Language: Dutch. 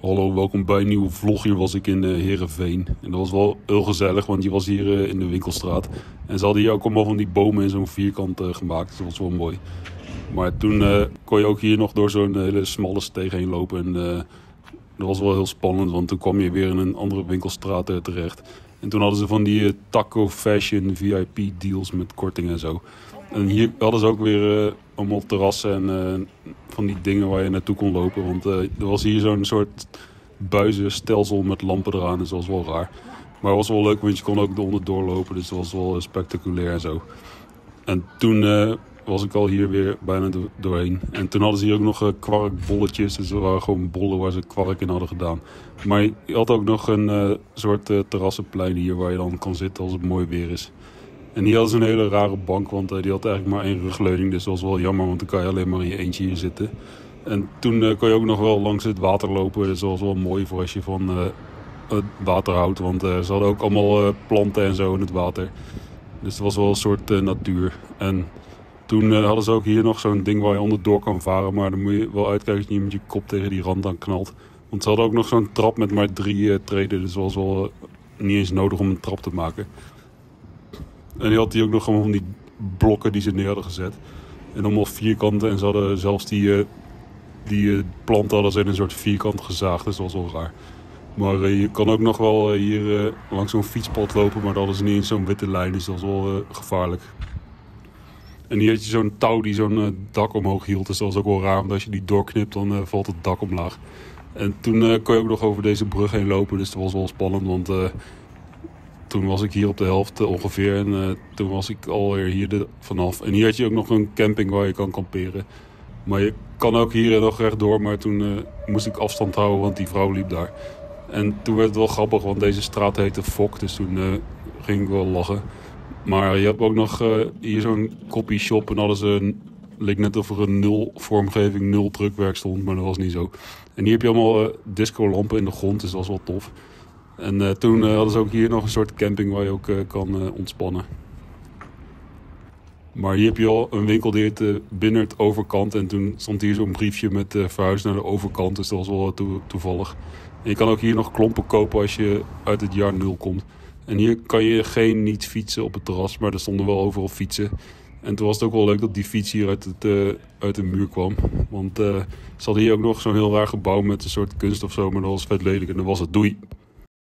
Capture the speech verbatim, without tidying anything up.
Hallo, welkom bij een nieuwe vlog. Hier was ik in uh, Heerenveen. En dat was wel heel gezellig, want je was hier uh, in de winkelstraat. En ze hadden hier ook allemaal van die bomen in zo'n vierkant uh, gemaakt. Dus dat was wel mooi. Maar toen uh, kon je ook hier nog door zo'n hele smalle steeg heen lopen. En uh, dat was wel heel spannend, want toen kwam je weer in een andere winkelstraat uh, terecht. En toen hadden ze van die uh, Taco Fashion V I P deals met korting en zo. En hier hadden ze ook weer uh, allemaal terrassen en uh, van die dingen waar je naartoe kon lopen. Want uh, er was hier zo'n soort buizenstelsel met lampen eraan. Dus dat was wel raar. Maar het was wel leuk, want je kon ook eronder doorlopen. Dus dat was wel uh, spectaculair en zo. En toen uh, was ik al hier weer bijna do- doorheen. En toen hadden ze hier ook nog uh, kwarkbolletjes. Dus er waren gewoon bollen waar ze kwark in hadden gedaan. Maar je had ook nog een uh, soort uh, terrassenplein hier waar je dan kan zitten als het mooi weer is. En hier hadden ze een hele rare bank, want uh, die had eigenlijk maar één rugleuning. Dus dat was wel jammer, want dan kan je alleen maar in je eentje hier zitten. En toen uh, kon je ook nog wel langs het water lopen. Dus dat was wel mooi voor als je van uh, het water houdt. Want uh, ze hadden ook allemaal uh, planten en zo in het water. Dus het was wel een soort uh, natuur. En toen uh, hadden ze ook hier nog zo'n ding waar je onderdoor kan varen. Maar dan moet je wel uitkijken dat je niet met je kop tegen die rand aan knalt. Want ze hadden ook nog zo'n trap met maar drie uh, treden. Dus het was wel uh, niet eens nodig om een trap te maken. En die had hij ook nog gewoon van die blokken die ze neer hadden gezet. En allemaal vierkanten. En ze hadden zelfs die, uh, die uh, planten hadden ze in een soort vierkant gezaagd. Dus dat was wel raar. Maar uh, je kan ook nog wel uh, hier uh, langs zo'n fietspad lopen. Maar dat hadden ze niet in zo'n witte lijn. Dus dat was wel uh, gevaarlijk. En hier had je zo'n touw die zo'n uh, dak omhoog hield. Dus dat was ook wel raar. Want als je die doorknipt, dan uh, valt het dak omlaag. En toen uh, kon je ook nog over deze brug heen lopen. Dus dat was wel spannend. Want uh, toen was ik hier op de helft uh, ongeveer. En uh, toen was ik alweer hier de, vanaf. En hier had je ook nog een camping waar je kan kamperen. Maar je kan ook hier nog rechtdoor. Maar toen uh, moest ik afstand houden, want die vrouw liep daar. En toen werd het wel grappig, want deze straat heette Fok. Dus toen uh, ging ik wel lachen. Maar je hebt ook nog uh, hier zo'n copy shop. En hadden ze een, leek net of er een nul vormgeving, nul drukwerk stond. Maar dat was niet zo. En hier heb je allemaal uh, discolampen in de grond. Dus dat was wel tof. En uh, toen uh, hadden ze ook hier nog een soort camping waar je ook uh, kan uh, ontspannen. Maar hier heb je al een winkel die heet uh, Binnert Overkant. En toen stond hier zo'n briefje met uh, verhuis naar de overkant. Dus dat was wel to- toevallig. En je kan ook hier nog klompen kopen als je uit het jaar nul komt. En hier kan je geen niet fietsen op het terras, maar er stonden wel overal fietsen. En toen was het ook wel leuk dat die fiets hier uit, het, uh, uit de muur kwam. Want uh, ze hadden hier ook nog zo'n heel raar gebouw met een soort kunst of zo. Maar dat was vet lelijk en dat was het. Doei!